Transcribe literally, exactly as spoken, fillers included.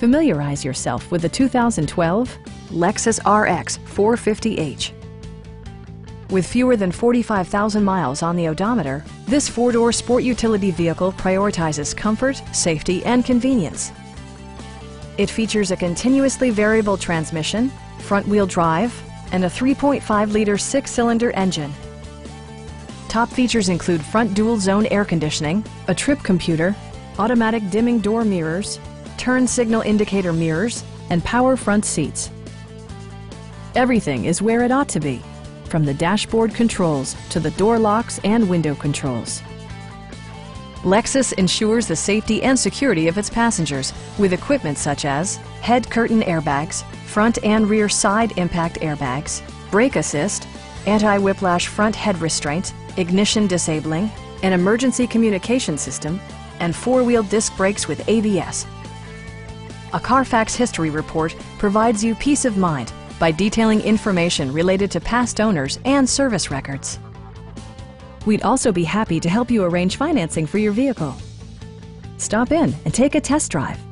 Familiarize yourself with the two thousand twelve Lexus R X four fifty H. With fewer than forty-five thousand miles on the odometer, this four-door sport utility vehicle prioritizes comfort, safety, and convenience. It features a continuously variable transmission, front-wheel drive, and a three point five liter six-cylinder engine. Top features include front dual-zone air conditioning, a trip computer, automatic dimming door mirrors, turn signal indicator mirrors, and power front seats. Everything is where it ought to be, from the dashboard controls to the door locks and window controls. Lexus ensures the safety and security of its passengers with equipment such as head curtain airbags, front and rear side impact airbags, brake assist, anti-whiplash front head restraint, ignition disabling, an emergency communication system, and four-wheel disc brakes with A B S. A Carfax history report provides you peace of mind by detailing information related to past owners and service records. We'd also be happy to help you arrange financing for your vehicle. Stop in and take a test drive.